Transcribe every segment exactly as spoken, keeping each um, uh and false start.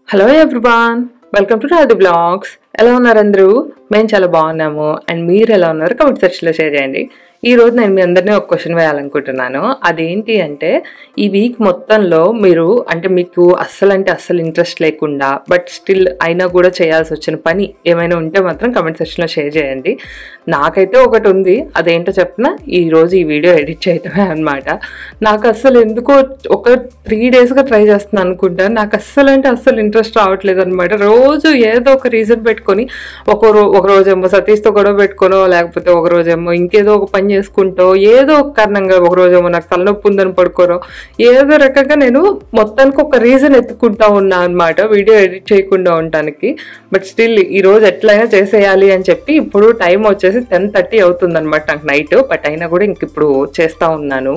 Hello everyone, welcome to Radhi Vlogs. ఎలా ఉన్నారు అందరూ? మేము చాలా బాగున్నాము అండ్ మీరు ఎలా ఉన్నారు కామెంట్ సెక్షన్లో షేర్ చేయండి. ఈ రోజు నేను మీ అందరినీ ఒక క్వశ్చన్ వేయాలనుకుంటున్నాను. అదేంటి అంటే ఈ వీక్ మొత్తంలో మీరు అంటే మీకు అస్సలు అంటే అస్సలు ఇంట్రెస్ట్ లేకుండా బట్ స్టిల్ అయినా కూడా చేయాల్సి వచ్చిన పని ఏమైనా ఉంటే మాత్రం కామెంట్ సెక్షన్లో షేర్ చేయండి. నాకైతే ఒకటి ఉంది, అదేంటో చెప్పిన ఈరోజు ఈ వీడియో ఎడిట్ చేయటమే అనమాట. నాకు అస్సలు ఎందుకో ఒక త్రీ డేస్గా ట్రై చేస్తున్నాను అనుకుంటా, నాకు అస్సలు అంటే అస్సలు ఇంట్రెస్ట్ రావట్లేదు అనమాట. రోజు ఏదో ఒక రీజన్ పెట్టుకొని ఒక రో ఒక రోజేమో సతీష్తో గొడవ పెట్టుకోనో లేకపోతే ఒక రోజేమో ఇంకేదో ఒక పని చేసుకుంటో ఏదో ఒక కారణంగా ఒక రోజేమో నాకు తలనొప్పి ఉందని పడుకోనో ఏదో రకంగా నేను మొత్తానికి ఒక రీజన్ ఎత్తుకుంటా ఉన్నా అనమాట వీడియో ఎడిట్ చేయకుండా ఉండటానికి. బట్ స్టిల్ ఈ రోజు ఎట్లయినా చేసేయాలి అని చెప్పి ఇప్పుడు టైం వచ్చేసి టెన్ థర్టీ అవుతుంది అనమాట నాకు నైట్. బట్ అయినా కూడా ఇంక ఇప్పుడు చేస్తా ఉన్నాను.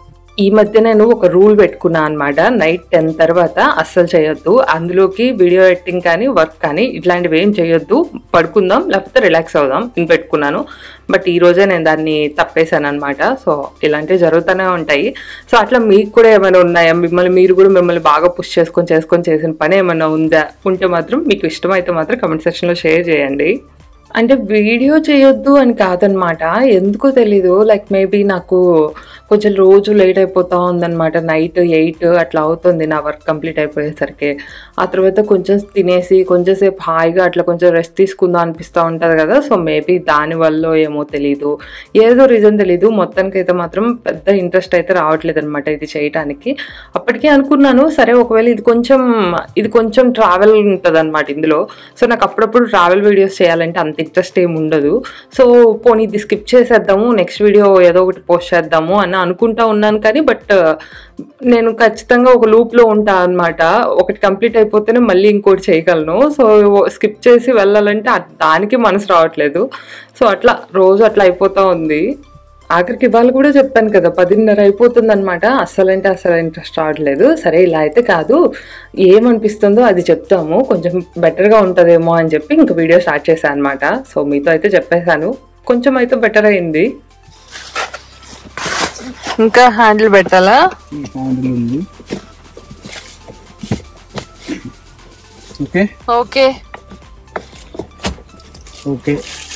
ఈ మధ్య నేను ఒక రూల్ పెట్టుకున్నా అనమాట, నైట్ టెన్ తర్వాత అస్సలు చేయొద్దు, అందులోకి వీడియో ఎడిటింగ్ కానీ వర్క్ కానీ ఇట్లాంటివి ఏం చేయొద్దు, పడుకుందాం లేకపోతే రిలాక్స్ అవుదాం అని పెట్టుకున్నాను. బట్ ఈ రోజే నేను దాన్ని తప్పేశాను అనమాట. సో ఇలాంటివి జరుగుతూనే ఉంటాయి. సో అట్లా మీకు కూడా ఏమైనా ఉన్నాయా, మిమ్మల్ని మీరు కూడా మిమ్మల్ని బాగా పుష్ చేసుకొని చేసుకొని చేసిన పని ఏమైనా ఉందా, ఉంటే మాత్రం మీకు ఇష్టమైతే మాత్రం కమెంట్ సెక్షన్లో షేర్ చేయండి. అంటే వీడియో చేయొద్దు అని కాదనమాట, ఎందుకో తెలీదు, లైక్ మేబీ నాకు కొంచెం రోజు లేట్ అయిపోతూ ఉందన్నమాట. నైట్ ఎయిట్ అట్లా అవుతుంది నా వర్క్ కంప్లీట్ అయిపోయేసరికి. ఆ తర్వాత కొంచెం తినేసి కొంచెంసేపు హాయిగా అట్లా కొంచెం రెస్ట్ తీసుకుందాం అనిపిస్తూ ఉంటుంది కదా. సో మేబీ దానివల్ల ఏమో తెలీదు, ఏదో రీజన్ తెలీదు, మొత్తానికి అయితే మాత్రం పెద్ద ఇంట్రెస్ట్ అయితే రావట్లేదు అనమాట ఇది చేయటానికి. అప్పటికే అనుకున్నాను సరే ఒకవేళ ఇది కొంచెం ఇది కొంచెం ట్రావెల్ ఉంటుంది అనమాట ఇందులో. సో నాకు అప్పుడప్పుడు ట్రావెల్ వీడియోస్ చేయాలంటే అంత ఇంట్రెస్ట్ ఏమి ఉండదు. సో పోనీ ఇది స్కిప్ చేసేద్దాము, నెక్స్ట్ వీడియో ఏదో ఒకటి పోస్ట్ చేద్దాము అని అనుకుంటా ఉన్నాను. కానీ బట్ నేను ఖచ్చితంగా ఒక లూప్లో ఉంటా అనమాట, ఒకటి కంప్లీట్ అయిపోతేనే మళ్ళీ ఇంకోటి చేయగలను. సో స్కిప్ చేసి వెళ్ళాలంటే దానికి మనసు రావట్లేదు. సో అట్లా రోజు అట్లా అయిపోతూ ఉంది. ఆఖరికి ఇవాళ కూడా చెప్పాను కదా పదిన్నర అయిపోతుంది అనమాట, అస్సలు అంటే అస్సలు ఇంట్రెస్ట్ రావట్లేదు. సరే ఇలా అయితే కాదు, ఏమనిపిస్తుందో అది చెప్తాము, కొంచెం బెటర్గా ఉంటుందేమో అని చెప్పి ఇంక వీడియో స్టార్ట్ చేశాను అనమాట. సో మీతో అయితే చెప్పేశాను, కొంచెం అయితే బెటర్ అయింది. ఇంకా హ్యాండిల్ పెట్టాలా? హ్యాండిల్ ఉంది. ఓకే ఓకే ఓకే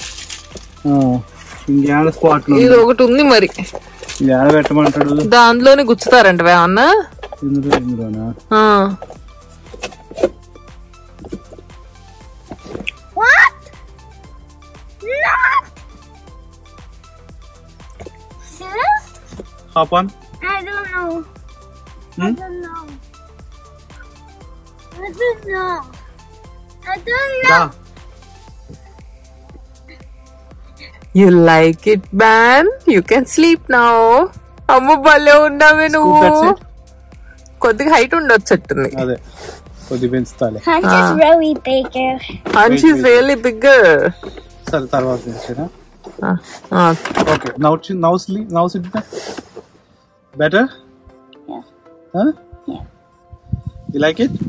ఇంకేడ స్పాట్ ఇది ఒకటి ఉంది మరి, ఇది ఆడ పెట్టమంటాడు, దాంట్లోనే గుచ్చుతారంట అన్న. ఇందులో ఇందులోనా? Hop on. I don't know. Hmm? I don't know. I don't know. I don't know. Da. You like it, man? You can sleep now. అమ్మ భలే ఉన్నావే నువ్వు. కొద్దిగా హైట్ ఉండొచ్చట్టుంది. అదే కొద్దిగా పెంచుతాలే. Hunt is really bigger. Hunch is really bigger. సరే తర్వాత పెంచేనా? Ah. Okay. Now now sleep. Now sit down. Better? Yeah. Huh? Yeah. You like it?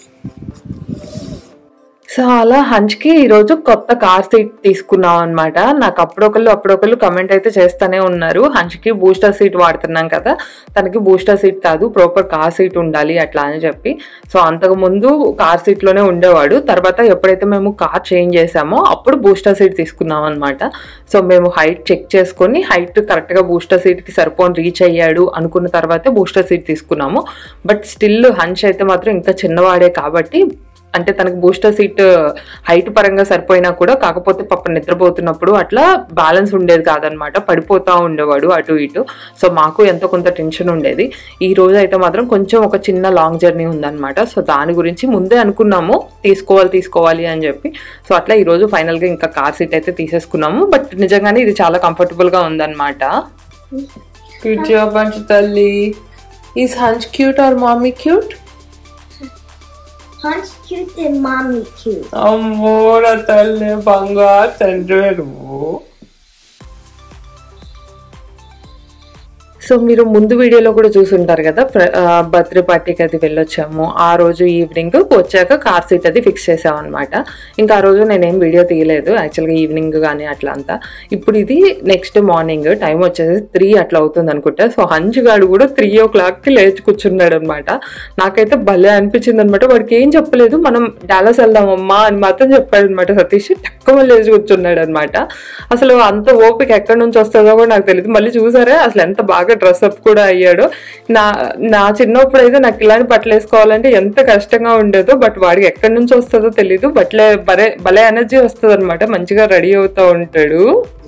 So అలా హంచ్కి ఈరోజు కొత్త కార్ సీట్ తీసుకున్నాం అనమాట. నాకు అప్పుడొకళ్ళు అప్పుడొకళ్ళు కమెంట్ అయితే చేస్తూనే ఉన్నారు, హంచ్కి బూస్టర్ సీట్ వాడుతున్నాం కదా, తనకి బూస్టర్ సీట్ కాదు ప్రాపర్ కార్ సీట్ ఉండాలి అట్లా అని చెప్పి. సో అంతకుముందు కార్ సీట్లోనే ఉండేవాడు, తర్వాత ఎప్పుడైతే మేము కార్ చేంజ్ చేసామో అప్పుడు బూస్టర్ సీట్ తీసుకున్నాం అనమాట. సో మేము హైట్ చెక్ చేసుకొని హైట్ కరెక్ట్గా బూస్టర్ సీట్కి సరిపోని రీచ్ అయ్యాడు అనుకున్న తర్వాతే బూస్టర్ సీట్ తీసుకున్నాము. బట్ స్టిల్ హంచ్ అయితే మాత్రం ఇంకా చిన్నవాడే కాబట్టి అంటే తనకు బూస్టర్ సీట్ హైట్ పరంగా సరిపోయినా కూడా కాకపోతే పాప నిద్రపోతున్నప్పుడు అట్లా బ్యాలెన్స్ ఉండేది కాదనమాట, పడిపోతూ ఉండేవాడు అటు ఇటు. సో మాకు ఎంతో కొంత టెన్షన్ ఉండేది. ఈ రోజు అయితే మాత్రం కొంచెం ఒక చిన్న లాంగ్ జర్నీ ఉందన్నమాట. సో దాని గురించి ముందే అనుకున్నాము తీసుకోవాలి తీసుకోవాలి అని చెప్పి. సో అట్లా ఈరోజు ఫైనల్గా ఇంకా కార్ సీట్ అయితే తీసేసుకున్నాము. బట్ నిజంగానే ఇది చాలా కంఫర్టబుల్గా ఉందన్నమాట. క్యూట్ జాబ్ అంచు తల్లి. Is hunch cute or mommy cute? Hunt's cute and mommy cute. అమ్మో నా తల్లి బంగారు తండ్రి నువ్వు. సో మీరు ముందు వీడియోలో కూడా చూసుంటారు కదా, బర్త్డే పార్టీకి అది వెళ్ళొచ్చాము. ఆ రోజు ఈవినింగ్ వచ్చాక కార్ సీట్ అది ఫిక్స్ చేసామన్నమాట. ఇంకా ఆ రోజు నేనేం వీడియో తీయలేదు యాక్చువల్గా, ఈవినింగ్ కానీ అట్లా అంతా. ఇప్పుడు ఇది నెక్స్ట్ మార్నింగ్, టైం వచ్చేసి త్రీ అట్లా అవుతుంది అనుకుంటా. సో హంచ్ గాడు కూడా త్రీ ఓ క్లాక్కి లేచి కూర్చున్నాడు అనమాట. నాకైతే భలే అనిపించింది అనమాట. వాడికి ఏం చెప్పలేదు, మనం డాలస్ వెళ్దామమ్మా అని మాత్రం చెప్పాడు అనమాట సతీష్. తక్కువ లేచి కూర్చున్నాడు అనమాట. అసలు అంత ఓపిక ఎక్కడి నుంచి వస్తుందో కూడా నాకు తెలియదు. మళ్ళీ చూసారా అసలు ఎంత బాగా డ్రెస్అప్ కూడా అయ్యాడు. నా నా చిన్నప్పుడు అయితే నాకు ఇలాంటి బట్టలు వేసుకోవాలంటే ఎంత కష్టంగా ఉండేదో, బట్ వాడికి ఎక్కడి నుంచి వస్తుందో తెలీదు. బట్లే భలే భలే ఎనర్జీ వస్తుంది అనమాట, మంచిగా రెడీ అవుతూ ఉంటాడు.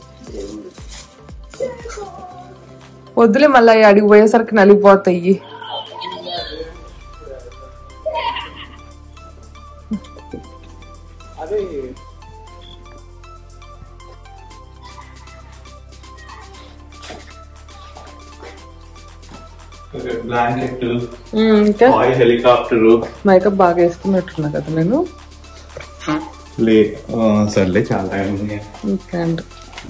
వద్దులే మళ్ళీ అడిగి పోయేసరికి నలిగిపోతాయి. బ్లాంకెట్, ఇంకా హెలికాప్టర్, మేకప్ బాగా వేసుకున్నట్టున్నా కదా నేను. లే సర్లే చాలా టైం ఉంది. ఓకే అండి.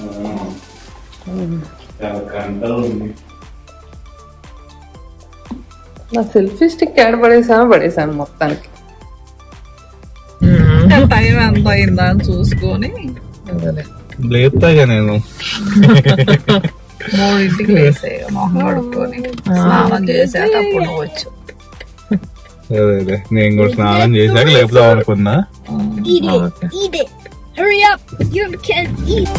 నా సెల్ఫీ స్టిక్ ఎక్కడ పడేసానో పడేసాను మొత్తానికి. టైం ఎంత అయిందా అని చూసుకొని లేపుతాగా నేను మూడింటికి లేసే మొహం కడుక్కొని స్నానం చేశాక అప్పుడు వచ్చు. నేను కూడా స్నానం చేశాక లేపుదాం అనుకున్నా. Eat it. Eat it. Hurry up. You can't eat.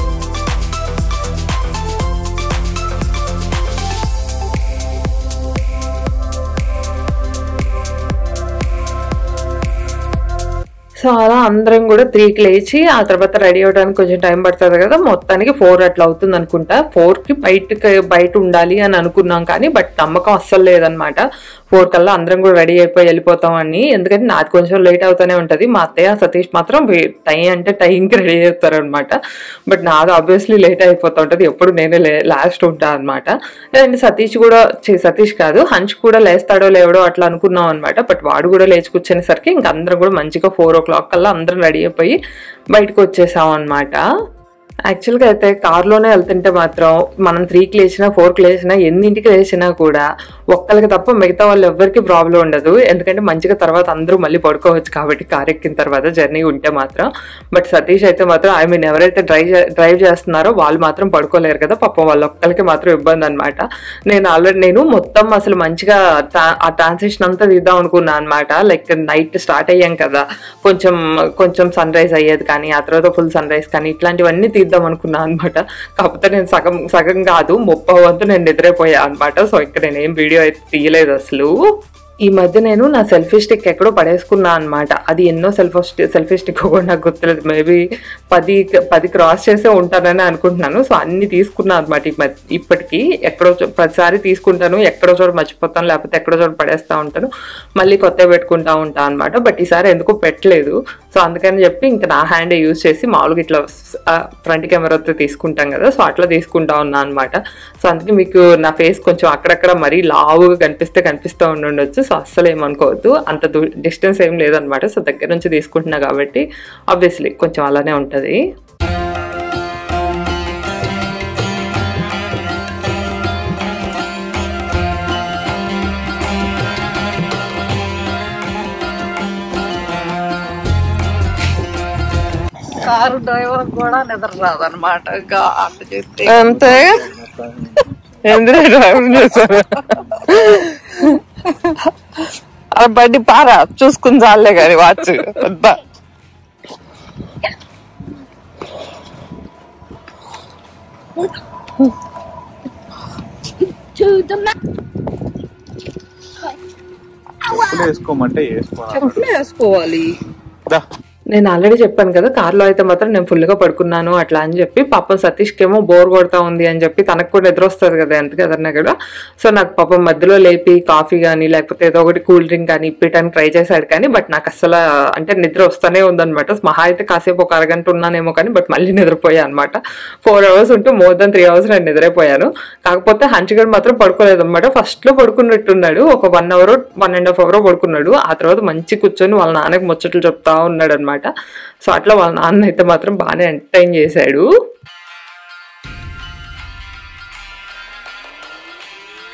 So అలా అందరం కూడా త్రీకి లేచి ఆ తర్వాత రెడీ అవడానికి కొంచెం టైం పడుతుంది కదా, మొత్తానికి ఫోర్ అట్లా అవుతుంది అనుకుంటా. ఫోర్కి బయటకి బయట ఉండాలి అని అనుకున్నాం కానీ బట్ నమ్మకం అస్సలు లేదనమాట. ఫోర్ కల్లా అందరం కూడా రెడీ అయిపోయి వెళ్ళిపోతాం అని. ఎందుకంటే నాది కొంచెం లేట్ అవుతూనే ఉంటుంది. మా అత్తయ్య సతీష్ మాత్రం టైం అంటే టైంకి రెడీ అవుతారు అనమాట. బట్ నాది ఆబ్వియస్లీ లేట్ అయిపోతూ ఉంటుంది, ఎప్పుడు నేనే లాస్ట్ ఉంటాను అనమాట. అండ్ సతీష్ కూడా సతీష్ కాదు హంచ్ కూడా లేస్తాడో లేవడో అట్లా అనుకున్నాం అనమాట. బట్ వాడు కూడా లేచి కూర్చునేసరికి ఇంక అందరం కూడా మంచిగా ఫోర్ ఓ క్లాక్ కల్లా అందరం రెడీ అయిపోయి బయటకు వచ్చేసాం అనమాట. యాక్చువల్గా అయితే కార్లోనే వెళ్తుంటే మాత్రం మనం త్రీకి లేచినా ఫోర్కి లేచినా ఎన్నింటికి లేచినా కూడా ఒక్కరికి తప్ప మిగతా వాళ్ళు ఎవరికి ప్రాబ్లం ఉండదు. ఎందుకంటే మంచిగా తర్వాత అందరూ మళ్ళీ పడుకోవచ్చు కాబట్టి కార్ ఎక్కిన తర్వాత జర్నీ ఉంటే మాత్రం. బట్ సతీష్ అయితే మాత్రం ఐ మీన్ ఎవరైతే డ్రైవ్ డ్రైవ్ చేస్తున్నారో వాళ్ళు మాత్రం పడుకోలేరు కదా పాపం, వాళ్ళ ఒక్కరికి మాత్రం ఇబ్బంది అనమాట. నేను ఆల్రెడీ నేను మొత్తం అసలు మంచిగా ఆ ట్రాన్సిషన్ అంతా తీద్దాం అనుకున్నాను అనమాట. లైక్ నైట్ స్టార్ట్ అయ్యాం కదా, కొంచెం కొంచెం సన్ రైజ్ అయ్యేది కానీ ఆ తర్వాత ఫుల్ సన్ రైజ్ కానీ ఇట్లాంటివన్నీ తీద్దాం అనుకున్నా అనమాట. కాకపోతే నేను సగం సగం కాదు ముప్పై వంతు నేను నిద్రపోయా అనమాట. సో ఇక్కడ నేనేం వీడియో అయితే తీయలేదు అసలు. ఈ మధ్య నేను నా సెల్ఫీ స్టిక్ ఎక్కడో పడేసుకున్నా అనమాట. అది ఎన్నో సెల్ఫీ సెల్ఫీ స్టిక్ కూడా నాకు గుర్తులేదు, మేబీ పది పది క్రాస్ చేసే ఉంటానని అనుకుంటున్నాను. సో అన్ని తీసుకున్నాను అనమాట. ఈ మధ్య ఇప్పటికీ ఎక్కడో ప్రతిసారి తీసుకుంటాను, ఎక్కడో చోట మర్చిపోతాను, లేకపోతే ఎక్కడో చోట పడేస్తూ ఉంటాను, మళ్ళీ కొత్తవి పెట్టుకుంటా ఉంటాను అనమాట. బట్ ఈసారి ఎందుకో పెట్టలేదు. సో అందుకని చెప్పి ఇంకా నా హ్యాండే యూజ్ చేసి మామూలుగా ఇట్లా ఫ్రంట్ కెమెరాతో తీసుకుంటాం కదా, సో అట్లా తీసుకుంటా ఉన్నా అనమాట. సో అందుకే మీకు నా ఫేస్ కొంచెం అక్కడక్కడ మరీ లావుగా కనిపిస్తే కనిపిస్తూ ఉండొచ్చు. సో అస్సలు ఏమనుకోవద్దు, అంత డిస్టెన్స్ ఏం లేదనమాట. సో దగ్గర నుంచి తీసుకుంటున్నా కాబట్టి ఆబ్వియస్లీ కొంచెం అలానే ఉంటుంది. కారు డ్రైవర్ కూడా నిద్ర రాదనమాట. అట్లా చెప్తే అంతే ఎందుకు డ్రైవర్ చేశారు అలా బండి పారా చూసుకుని చాలే కానీ వాచ్ వద్దా. To the mouth. వేసుకోమంటే చెప్పులు వేసుకోవాలి. నేను ఆల్రెడీ చెప్పాను కదా కార్లో అయితే మాత్రం నేను ఫుల్గా పడుకున్నాను అట్లా అని చెప్పి. పాపం సతీష్కి ఏమో బోర్ కొడతా ఉంది అని చెప్పి తనకు కూడా నిద్ర వస్తుంది కదా ఎంత కదన్నా కూడా. సో నాకు పాపం మధ్యలో లేపి కాఫీ కానీ లేకపోతే ఏదో ఒకటి కూల్ డ్రింక్ కానీ ఇప్పటానికి ట్రై చేశాడు కానీ బట్ నాకు అసలు అంటే నిద్ర వస్తూనే ఉందనమాట. మహా అయితే కాసేపు ఒక అరగంట ఉన్నానేమో కానీ బట్ మళ్ళీ నిద్రపోయా అనమాట. ఫోర్ అవర్స్ ఉంటూ మోర్ దెన్ త్రీ అవర్స్ నేను నిద్రైపోయాను. కాకపోతే హంచిగడ్ మాత్రం పడుకోలేదు అనమాట. ఫస్ట్ లో పడుకున్నట్టున్నాడు, ఒక one hour one and half hour పడుకున్నాడు. ఆ తర్వాత మంచి కూర్చొని వాళ్ళ నాన్నకి ముచ్చట్లు చెప్తా ఉన్నాడు అనమాట. సో అట్లా వాళ్ళ నాన్న అయితే మాత్రం బాగానే ఎంటర్టైన్ చేశాడు.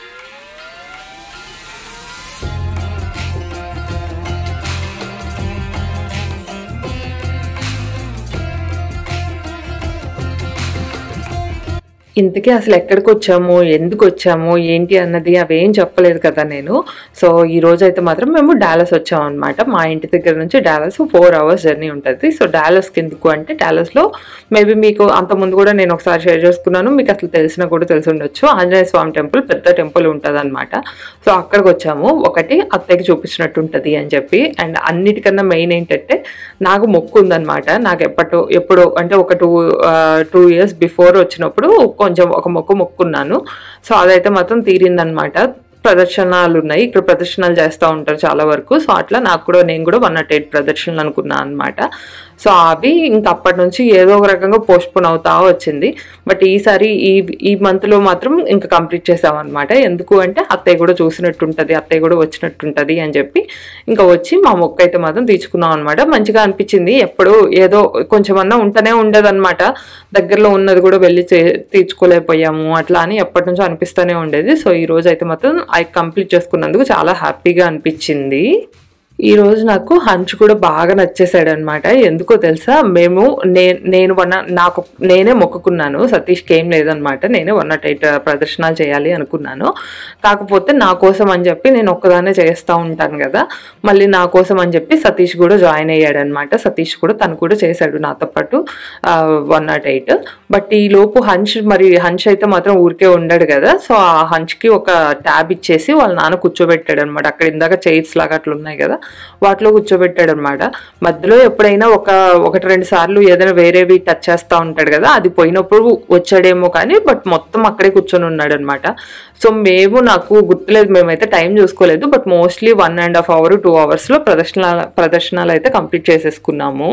ఇంతకీ అసలు ఎక్కడికి వచ్చాము, ఎందుకు వచ్చాము, ఏంటి అన్నది అవేం చెప్పలేదు కదా నేను. సో ఈ రోజు అయితే మాత్రం మేము డాలస్ వచ్చాము అనమాట. మా ఇంటి దగ్గర నుంచి డాలస్ ఫోర్ అవర్స్ జర్నీ ఉంటుంది. సో డాలస్కి ఎందుకు అంటే, డాలస్లో మేబీ మీకు అంతకుముందు కూడా నేను ఒకసారి షేర్ చేసుకున్నాను, మీకు అసలు తెలిసినా కూడా తెలిసి ఉండొచ్చు, ఆంజనేయ స్వామి టెంపుల్ పెద్ద టెంపుల్ ఉంటుంది అనమాట. సో అక్కడికి వచ్చాము. ఒకటి అత్తయ్యకి చూపించినట్టు ఉంటుంది అని చెప్పి, అండ్ అన్నిటికన్నా మెయిన్ ఏంటంటే నాకు మొక్కు ఉందన్నమాట. నాకు ఎప్పటో ఎప్పుడో అంటే ఒక టూ టూ ఇయర్స్ బిఫోర్ వచ్చినప్పుడు కొంచెం ఒక మొక్కు మొక్కున్నాను. సో అదైతే మాత్రం తీరిందనమాట. ప్రదర్శనలు ఉన్నాయి ఇక్కడ, ప్రదర్శనలు చేస్తూ ఉంటారు చాలా వరకు. సో అట్లా నాకు కూడా నేను కూడా వన్ నాట్ ఎయిట్ ప్రదర్శనలు అనుకున్నాను అనమాట. సో అవి ఇంకా అప్పటి నుంచి ఏదో ఒక రకంగా పోస్ట్పోన్ అవుతా వచ్చింది. బట్ ఈసారి ఈ ఈ మంత్లో మాత్రం ఇంకా కంప్లీట్ చేసామన్నమాట. ఎందుకు అంటే అత్తయ్య కూడా చూసినట్టుంటుంది, అత్తయ్య కూడా వచ్చినట్టుంటుంది అని చెప్పి ఇంకా వచ్చి మా మొక్క అయితే మాత్రం తీర్చుకున్నాం అనమాట. మంచిగా అనిపించింది. ఎప్పుడు ఏదో కొంచెం అన్నా ఉంటూనే ఉండేదన్నమాట. దగ్గరలో ఉన్నది కూడా వెళ్ళి తీర్చుకోలేకపోయాము అట్లా అని ఎప్పటి నుంచో అనిపిస్తూనే ఉండేది. సో ఈ రోజు అయితే మాత్రం అవి కంప్లీట్ చేసుకున్నందుకు చాలా హ్యాపీగా అనిపించింది. ఈ రోజు నాకు హంచ్ కూడా బాగా నచ్చేసాడు అనమాట. ఎందుకో తెలుసా, మేము నే నేను వన్ నాకు నేనే మొక్కుకున్నాను, సతీష్కి ఏం లేదనమాట. నేనే వన్ నాట్ ఎయిట్ ప్రదర్శనలు చేయాలి అనుకున్నాను. కాకపోతే నా కోసం అని చెప్పి నేను ఒక్కదానే చేస్తూ ఉంటాను కదా, మళ్ళీ నా కోసం అని చెప్పి సతీష్ కూడా జాయిన్ అయ్యాడు అనమాట. సతీష్ కూడా తను కూడా చేశాడు నాతో పాటు వన్ నాట్ ఎయిట్. బట్ ఈ లోపు హంచ్ మరి హంచ్ అయితే మాత్రం ఊరికే ఉండడు కదా. సో ఆ హంచ్కి ఒక ట్యాబ్ ఇచ్చేసి వాళ్ళ నాన్న కూర్చోబెట్టాడు అనమాట. అక్కడ ఇందాక చైర్స్ లాగా అట్లా ఉన్నాయి కదా, వాటిలో కూర్చోబెట్టాడు అనమాట. మధ్యలో ఎప్పుడైనా ఒక ఒకటి రెండు సార్లు ఏదైనా వేరేవి టచ్ చేస్తూ ఉంటాడు కదా, అది పోయినప్పుడు వచ్చాడేమో కానీ బట్ మొత్తం అక్కడే కూర్చొని ఉన్నాడు అనమాట. సో మేము నాకు గుర్తులేదు, మేమైతే టైం చూసుకోలేదు. But mostly one and half hour two అవర్స్లో ప్రదర్శన ప్రదర్శనలు అయితే కంప్లీట్ చేసేసుకున్నాము.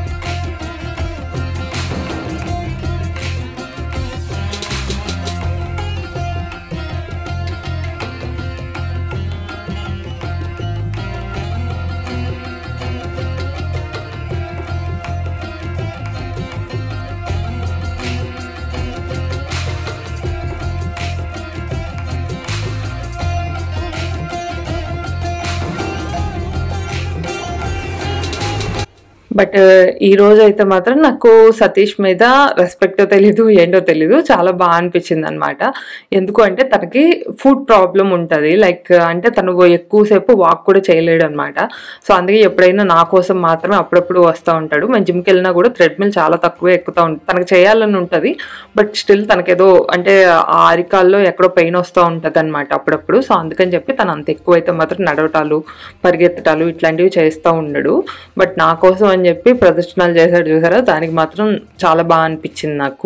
బట్ ఈ రోజు అయితే మాత్రం నాకు సతీష్ మీద రెస్పెక్ట్ తెలీదు, ఏంటో తెలీదు, చాలా బాగా అనిపించింది అనమాట. ఎందుకు అంటే తనకి ఫుడ్ ప్రాబ్లం ఉంటుంది, లైక్ అంటే తను ఎక్కువసేపు వాక్ కూడా చేయలేడు అనమాట. సో అందుకే ఎప్పుడైనా నా కోసం మాత్రమే అప్పుడప్పుడు వస్తూ ఉంటాడు. మేము జిమ్కి వెళ్ళినా కూడా థ్రెడ్మిల్ చాలా తక్కువే ఎక్కుతూ ఉంటుంది. తనకు చేయాలని ఉంటుంది బట్ స్టిల్ తనకేదో అంటే ఆ అరికాల్లో ఎక్కడో పెయిన్ వస్తూ ఉంటుంది అనమాట అప్పుడప్పుడు. సో అందుకని చెప్పి తను అంత ఎక్కువైతే మాత్రం నడవటాలు పరిగెత్తటాలు ఇట్లాంటివి చేస్తూ ఉండడు. బట్ నా కోసం అని చెప్పి ప్రదర్శనలు చేశాడు చూసారా, దానికి మాత్రం చాలా బాగా అనిపించింది నాకు.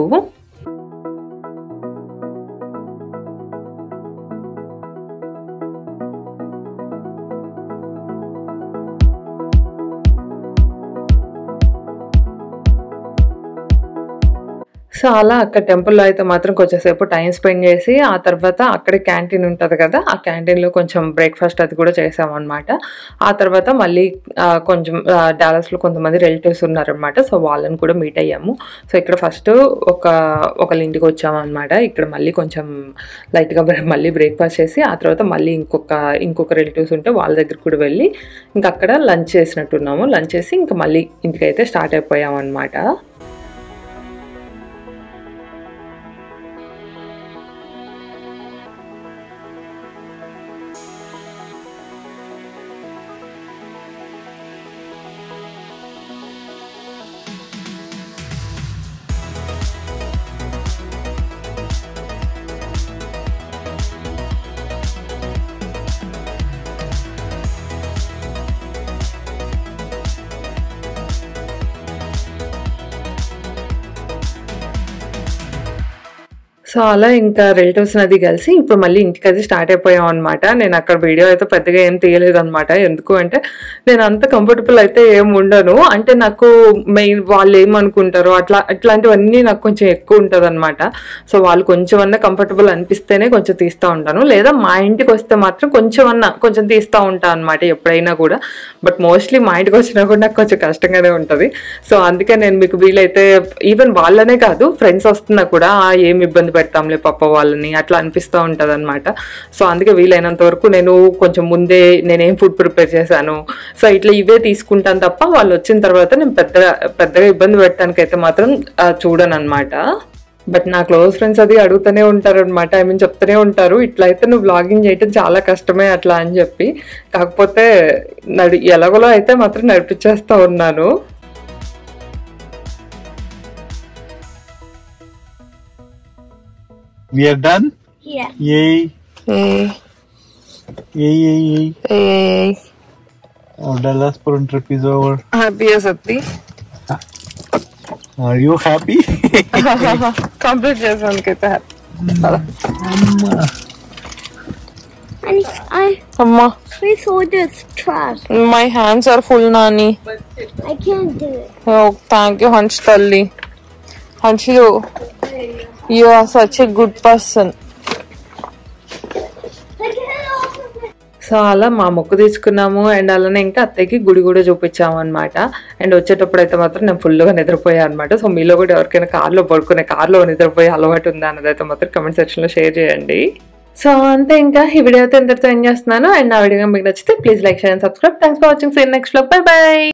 సో అలా అక్కడ టెంపుల్లో అయితే మాత్రం కొంచెంసేపు టైం స్పెండ్ చేసి ఆ తర్వాత అక్కడే క్యాంటీన్ ఉంటుంది కదా, ఆ క్యాంటీన్లో కొంచెం బ్రేక్ఫాస్ట్ అది కూడా చేసామన్నమాట. ఆ తర్వాత మళ్ళీ కొంచెం డాలస్లో కొంతమంది రిలేటివ్స్ ఉన్నారనమాట. సో వాళ్ళని కూడా మీట్ అయ్యాము. సో ఇక్కడ ఫస్ట్ ఒక ఒకళ్ళ ఇంటికి వచ్చామన్నమాట. ఇక్కడ మళ్ళీ కొంచెం లైట్గా మళ్ళీ బ్రేక్ఫాస్ట్ చేసి ఆ తర్వాత మళ్ళీ ఇంకొక ఇంకొక రిలేటివ్స్ ఉంటే వాళ్ళ దగ్గర కూడా వెళ్ళి ఇంకా అక్కడ లంచ్ చేసినట్టున్నాము. లంచ్ చేసి ఇంకా మళ్ళీ ఇంటికైతే స్టార్ట్ అయిపోయాము అనమాట. సో అలా ఇంకా రిలేటివ్స్ అది కలిసి ఇప్పుడు మళ్ళీ ఇంటికి అది స్టార్ట్ అయిపోయాం అనమాట. నేను అక్కడ వీడియో అయితే పెద్దగా ఏం తీయలేదు అనమాట. ఎందుకు అంటే నేను అంత కంఫర్టబుల్ అయితే ఏం ఉండను. అంటే నాకు మెయిన్ వాళ్ళు ఏమనుకుంటారో అట్లా అట్లాంటివన్నీ నాకు కొంచెం ఎక్కువ ఉంటుంది అనమాట. సో వాళ్ళు కొంచెం అన్నా కంఫర్టబుల్ అనిపిస్తేనే కొంచెం తీస్తూ ఉంటాను, లేదా మా ఇంటికి వస్తే మాత్రం కొంచెం అన్నా కొంచెం తీస్తూ ఉంటాను అనమాట ఎప్పుడైనా కూడా. బట్ మోస్ట్లీ మా ఇంటికి వచ్చినా కూడా నాకు కొంచెం కష్టంగానే ఉంటుంది. సో అందుకే నేను మీకు వీలైతే ఈవెన్ వాళ్ళనే కాదు ఫ్రెండ్స్ వస్తున్నా కూడా ఏమి ఇబ్బంది పెడతాంలే పప్ప వాళ్ళని అట్లా అనిపిస్తూ ఉంటుంది అనమాట. సో అందుకే వీలైనంత వరకు నేను కొంచెం ముందే నేనేం ఫుడ్ ప్రిపేర్ చేశాను సో ఇట్లా ఇవే తీసుకుంటాను తప్ప వాళ్ళు వచ్చిన తర్వాత నేను పెద్దగా పెద్దగా ఇబ్బంది పెట్టడానికి అయితే మాత్రం చూడను అనమాట. బట్ నా క్లోజ్ ఫ్రెండ్స్ అది అడుగుతూనే ఉంటారు అనమాట. ఐ మీన్ చెప్తూనే ఉంటారు, ఇట్లా అయితే నువ్వు బ్లాగింగ్ చేయటం చాలా కష్టమే అట్లా అని చెప్పి. కాకపోతే నడి ఎలాగోలో అయితే మాత్రం నడిపించేస్తూ ఉన్నాను. We are done? Yeah. Yay. Yay. Yay, yay, yay. Yay. Our Dallas Puran trip is over. Happy Sati. Are you happy? Complete చేసాను కదా. And I, అమ్మా, I saw this trash. My hands are full నాని. I can't do it. Oh, thank you, Hansh Talli. Hansh, you, you are such a good person. So అలా మా మొక్కు తీసుకున్నాము and అలానే ఇంకా అత్తయ్యకి గుడి కూడా చూపించాము అనమాట. అండ్ వచ్చేటప్పుడు అయితే మాత్రం నేను ఫుల్గా నిద్రపోయాను అనమాట. సో మీలో కూడా ఎవరికైనా కార్లో పడుకునే కార్లో నిద్రపోయే అలవాటు ఉందా అన్నది అయితే మాత్రం కమెంట్ సెక్షన్లో షేర్ చేయండి. సో అంతే, ఇంకా ఈ వీడియో అయితే ఎంతటితో ఎండ్ చేస్తున్నాను. అండ్ నా వీడియో మీకు నచ్చితే please like share and subscribe. Thanks for watching. See you next vlog. Bye by.